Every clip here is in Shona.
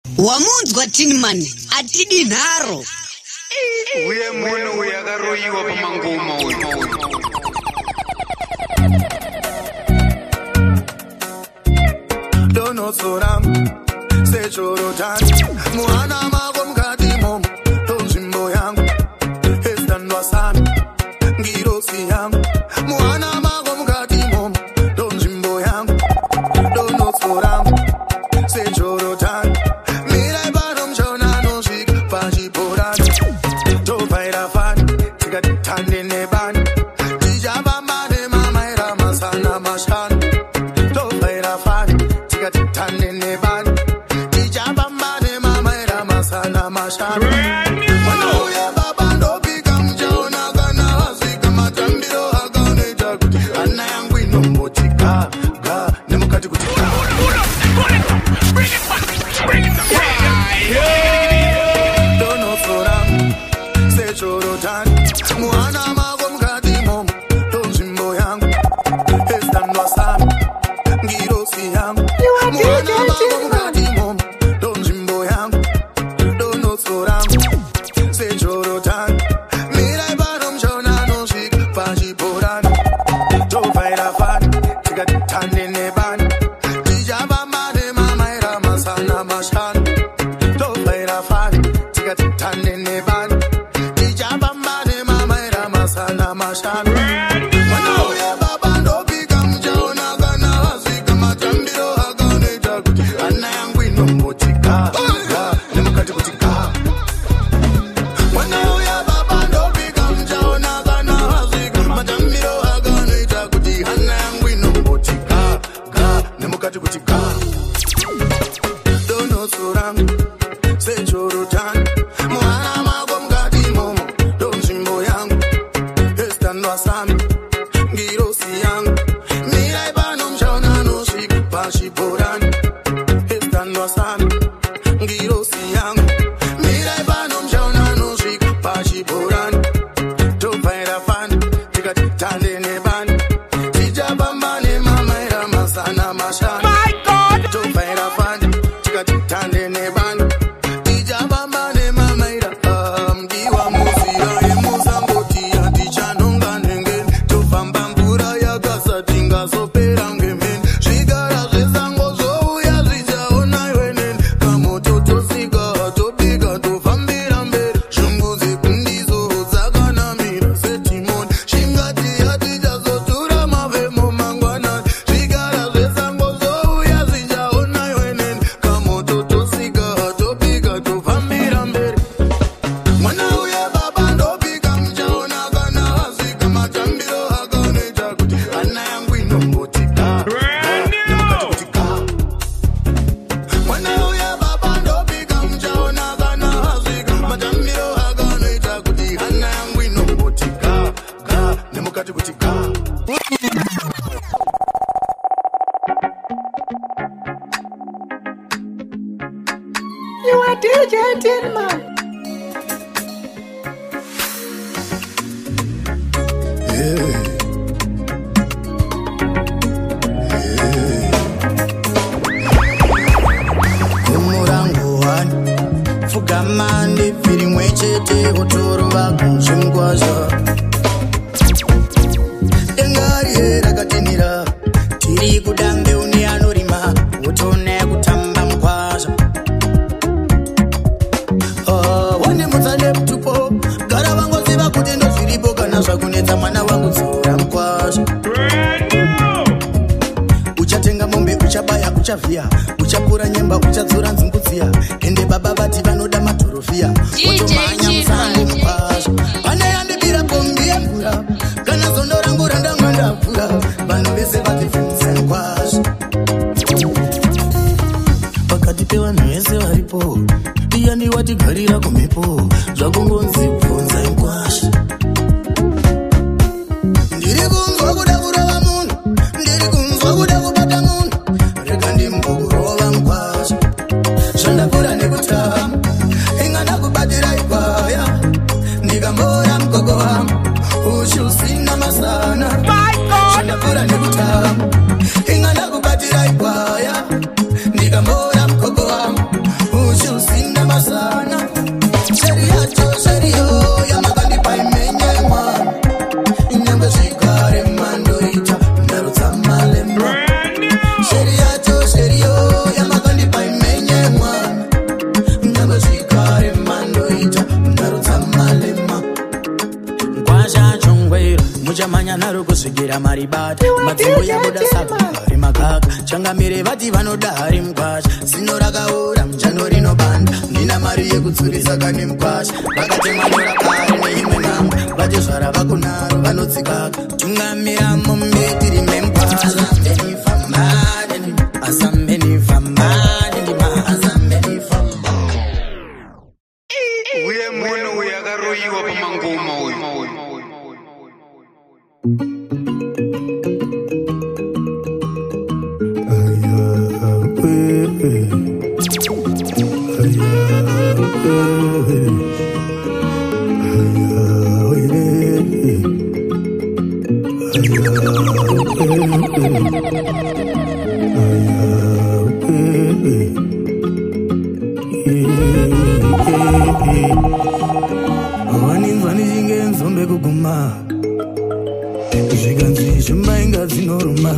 Wamunzwa Tinman atidi nharo. Uye munhu uyakaroyiwa pamangoma uyu. Dono soram sechoro tani muana mako mkati momo tonzvimbo yangu estanwa sana ngirosi yangu muana mako mkati momo tonzvimbo yangu dono soram sechoro tani mirai pano mchona nosvika pachiporani tobvaira fani tikatitande nebani tichapamba nemamaira masana mashanu tobvaira fani tikatitande nebani tichapamba nemamaira masana mashanu mwanauya baba ndopika muchaona kana vasvika matambiro akanoita kuti hana yangu inomboti ga nemukati kuti donosoram sechorotani muhana mako mukati momo tonzvimbo yangu estanwa sana ngirosi yangu muhana mako mukati momo tonzvimbo yangu donosoram sechorotani mirai pano mchona nosvika pachiporani tobvaira fani tikatitande nebani tichapamba nemamaira masana mashanu tobvaira fani tikatitande nebani tichapamba nemamaira masana mashanu mwanauya baba ndopika muchaona kana vasvika matambiro akanoita kuti hana yangu inomboti ga nemukati kuti ga mwanauya baba ndopika muchaona kana vasvika matambiro akanoita kuti hana yangu inomboti ga nemukati kuti ga donosorangu sechorotani muhana mako mukati momo tonzvimbo yangu estanwa sami ngirosi yangu mirai pano mchaona nosvika pachiporani estanwa sami ngirosi yangu mirai pano mchaona nosvika pachiporani tobvaira fani tikatitande nebani tichapamba nemamaira masana mashanu tobvaira fani tikatitande nebani tichapamba nemamaira mdiwa muzira yemuzangoti hatichanonga nengeni tofamba mvura yakasati ngazopera ngemeni zvigara zvesango zvouya zvichaona iweneni kamoto tosika tobika tofambira mberi zvunguzi kundizo dzakanamira setimoni shingati hatichazotura mavhemo mangwanani zvigara zvesango zvouya zvichaona iweneni kamoto tosika tobika tofambira mberi mwanauya baba ndopika muchaona kana vasvika matambiro akanoita kuti hana yangu inomboti ga nemukati kuti ga mwanauya baba ndopika muchaona kana vasvika matambiro akanoita kuti hana yangu inomboti ga nemukati kuti ga You are DJ Tinman. kumurangu wani pfugama ndibviri mwechete kutorova kunzvimgwazva dengari rakatinira tiri kudange une anorima utone kutamba mugwazva wone mutsane mutupo gara vangoziva kuti ndozviripo kana zvakunetsa mwana wangu dzura mugwazva uchatenga mombe uchabaya uchavhiya uchapura nyemba uchadzura nzungudziya ende baba vati vanoda madhorofhiya otomhanya musango mugwazva pane yandibira pombi yemvura kana zondo rangu randanga ndavhura vanhu vese vativhunza mugwazva pakati pevanhu vese varipo iyandi watigarira kumhepo zvakungonzi bvunza mugwazva ndiri kunzwa kuda kurova munhu ndiri kunzwa kuda kubata munhu rega ndimbokurova mugwazva zvandakura nekutama ingada kubatira ikwaya ndikambora mugogo wangu uchi usina masana zvandakura nekutama ingada kubatira ikwaya ndikambora mugogo wangu uchi Chera maribata Matsimbo yabuda sakari makaka Changamire vati vanoda hari mkwasha Sino rakaura mchando rinobanda Nina mari yekutsurisa kani mkwasha Vakatemwa nyora kare neimwe namba Vati zvara vakunaro vanotsikaka Tungamira mumbeti rime mkwasha Asambeni fambani Asambeni fambani Asambeni fambani Uye muno uyakaroyiwa pamangoma uyu Waninzwa nichinge nzombe kuguma Zvikanzi shumba inga dzinoruma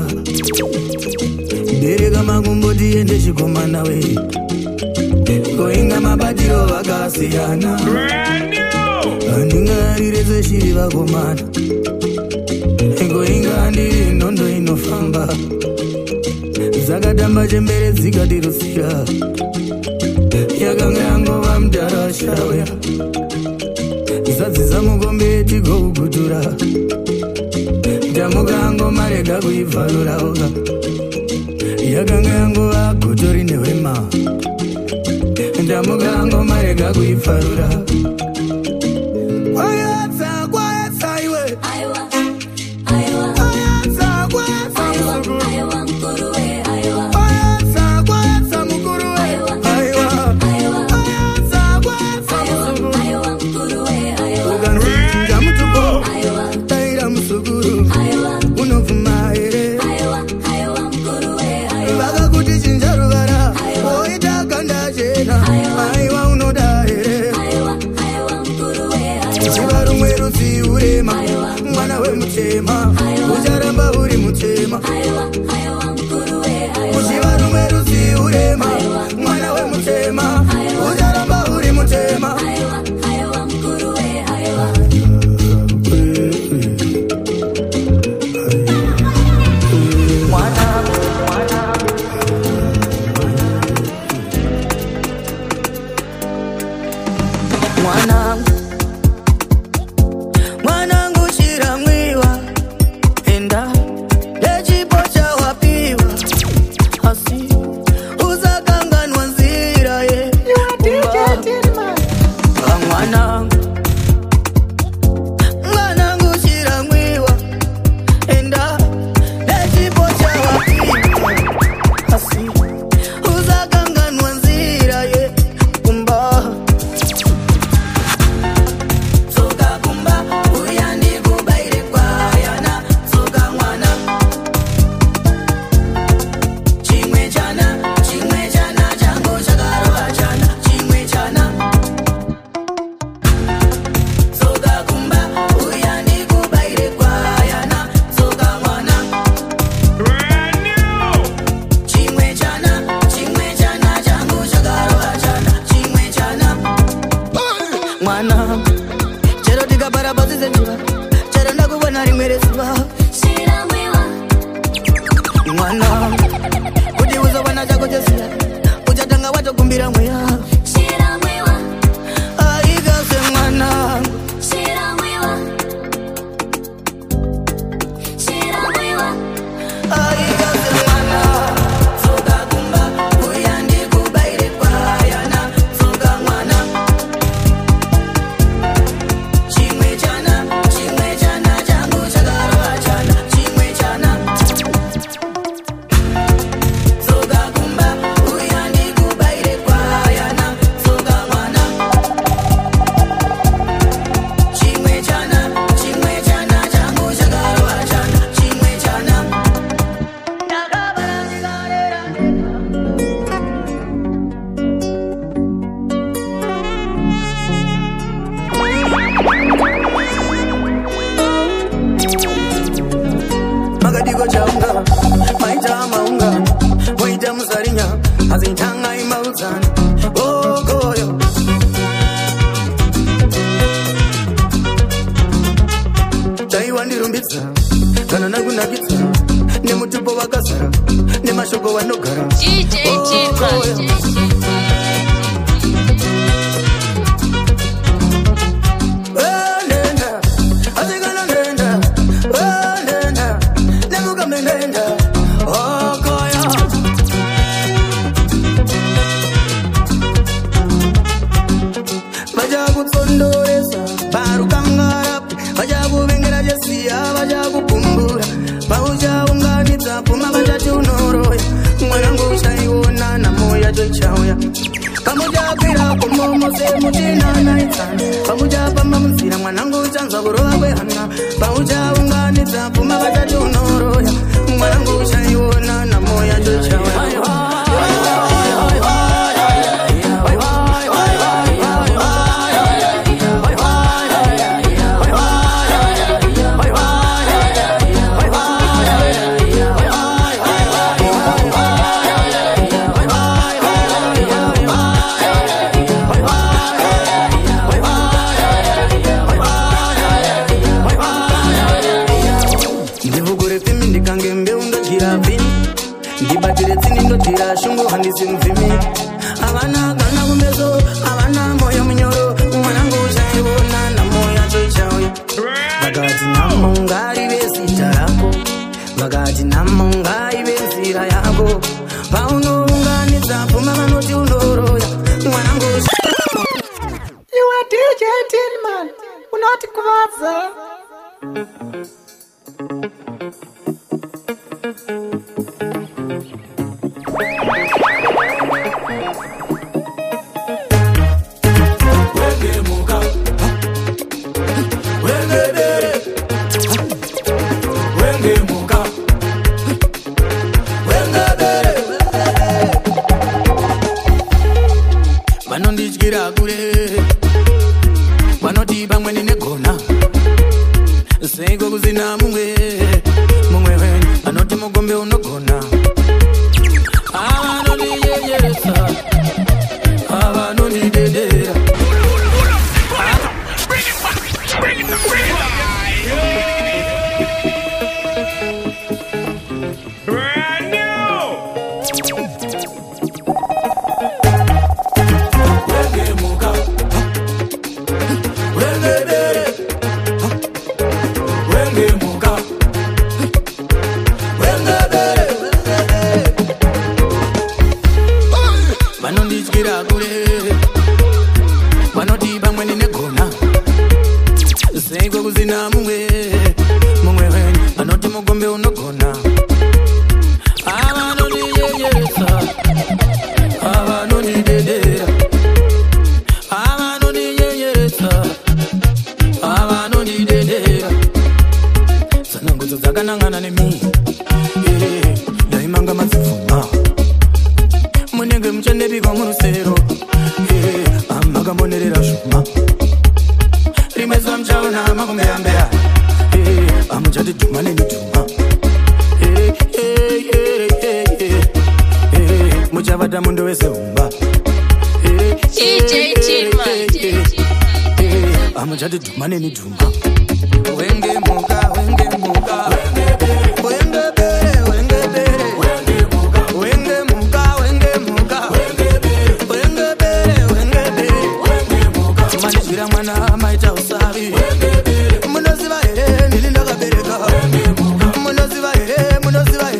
Bereka makumboti ende chikomana we Koinga mabatiro vakasiyana Handingarirese shiri vakomana Koinga handiri nondo inofamba Zakatamba chembere dzikatirusira Yakanga yangova mudhara shauya Zadzisa mukombeti kougutura Ndamuka angomarega kuibvarura oga Yakanga yangova goto rine hwema Ndamuka angomarega kuibvarura Kwayatsa, kwayatsa iwe Kwayatsa, kwayatsa musukuru Kwayatsa, kwayatsa mukuru we Kwayatsa, kwayatsa musukuru Ukanzinja mutupo Taira musukuru Unovuma ere Vakakuti chinja ruvara Oita kanda chena Aiwa unoda ere Chiva rumwe rudzi urema Mwana we mutema Ucharamba uri mutema Chiva rumwe rudzi urema Mwana we mutema Ucharamba uri mutema Mwanangu chiramwiwa Enda Lechipo chawapiwa Asi Uzakanganwa nzira ye Mwanangu chiramwiwa Enda Lechipo chawapiwa Asi Uzakanganwa nzira ye Kumba Soka kumba Uyandi kubaire kwa yana Soka mwana Chimwe chana Chango chakaroa chana Chimwe chana Soka kumba Uyandi kubaire kwa yana Soka mwana Chimwe chana Chango chakaroa chana Chimwe chana Mwana Chero tika para basi zenjiva Chero ndakubona rimwe resuva Mwana Kuti uzobana chako chesiya Uchatanga watokumbira mweya Aikase mwana Aikase mwana Soka kumba Uyandi kubaire kwa yana Soka mwana Chimwe chana Chango chakaroa chana Chimwe chana Soka kumba Uyandi kubaire kwa yana Kunana kunakitsa nemutupo wakazara nemashoko wanogara DJ Chilman. Pamuja kwira kumomo se mutina naitsana pamuja pamba muzira mwanangu chanza kurova kwehana pamuja unganidza pfuma vatati unoroya mwanangu chaiona namoya chochawaya shungu handisi mvimi avana kana kumeso avana moyo munyoro mwanangu chaiona na moyo chochawe vakati namongari vesita rako vakati namongari vesira yako paunounganidza pfuma vanoti unoroya mwanangu You are DJ Tillman unotikuvadza vanondityira kure vanoti pamwe ndinegona seiko kuzina mumwe wenyu vanoti mugombe unogona avanondiyeyesa avanondidedera vanondityira kure vanoti pamwe ndinegona seiko kuzina mumwe wenyu vanoti mugombe unogona avanondiyeyesa avanondidedera avanondiyeyesa avanondidedera sanangudzo dzakanangana nemi ndaimanga madzipfuma munenge muchandebikwa murusero amakambonerera zvuma rimwe zuva muchaona makumbeyambera amuchati dhuma nenidhuma muchavata mundo wese humba amuchati dhuma nenidhuma wenge muka wenge muka wenge bere wenge bere wenge muka wenge muka wenge bere wenge bere manijira mwana maita usavi munoziva here ndini ndakabereka munoziva here munoziva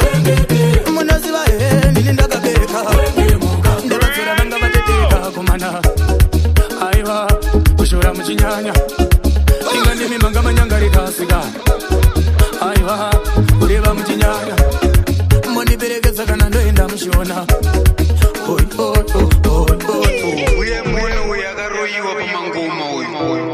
here ndini ndakabereka ndavatsora vanga vateteka kumana aiva kushora muchinyanya inga ndimi manga manyangarikasika aiva kureva muchinyanya mondiperekedza kana ndoenda muchiona uye munhu uyu akaroyiwa pamangoma uyu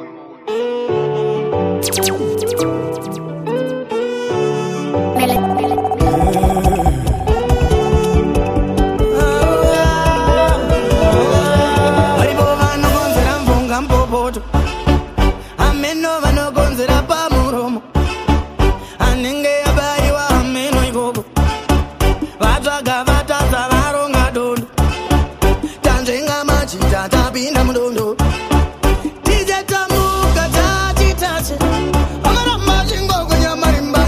varipo vanokonzera mvunga mpopoto ameno vanokonzera pamuromo anenge yabayiwa ameno ikoko vatsvaga vatadza varonga dondo tanzvenga machita tapinda mudondo tijetamuka tatitate amaramba chingoko nyamarimba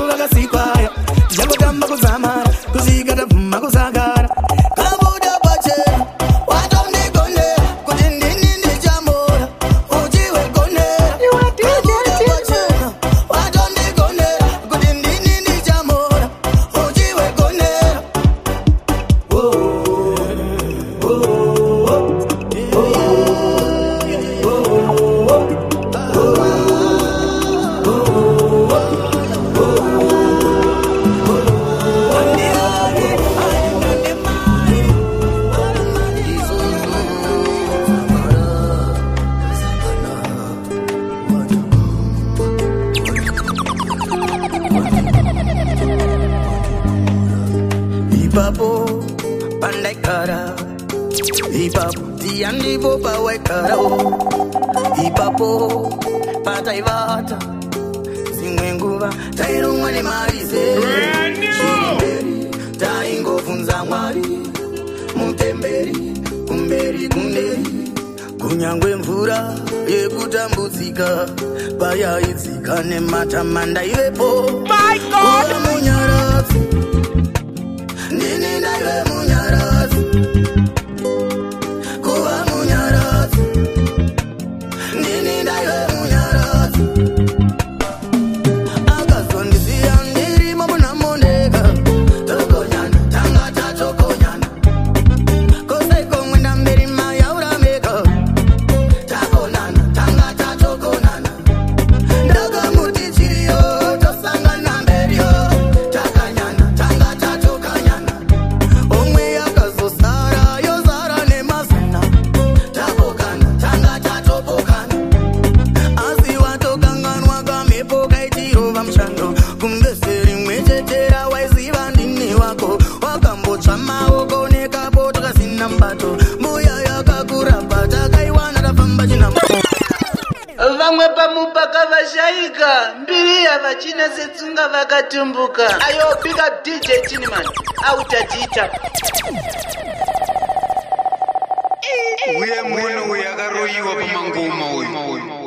vakasikwa tichangotamba kuzamara kusvika tabvuma kusagara kabuda pachena watondigonera kuti ndini ndichamora uchiwegonera kabuda pachena watondigonera kuti ndini ndichamora uchiwegonera Ipapo pandai kara Ipapo tiandipo pawai kara Ipapo patai vata Zimwe nguva tairumwa nemari Chirimberi taingofunza mwari Mutemberi kumberi kunderi Kunyangwe mvura yekutambudzika Payaidzika nematamanda ivepo My God! Munyaradzi Nini ndaive munyaradzi Kuva munyaradzi Nini ndaive munyaradzi Akazondisiya ndirimo munamoneka Tokonyana, tanga tatokonyana Koseiko mwenda mberi mayaurameka Takonana, tanga tatokonana Ndakamuti chiriyo, tosangana mberiyo Takanyana, tanga tatokanyana Omwe yakazosara, yozara nemazana Tapokana, tanga tatopokana Asi watokanganwa kamepo kaitirova mshando Kumgeseri mwetetera waiziva ndini wako Wakambotsva maoko nekapo takasina mbato Mbuya yakakurapa takaiwana tafamba chinamba Vamwe pamupaka vashaika mbiriya vachina setsunga vakatumbuka ayo pick up DJ Chiniman autadita uye munhu uyu akaroyiwa pamangoma uyu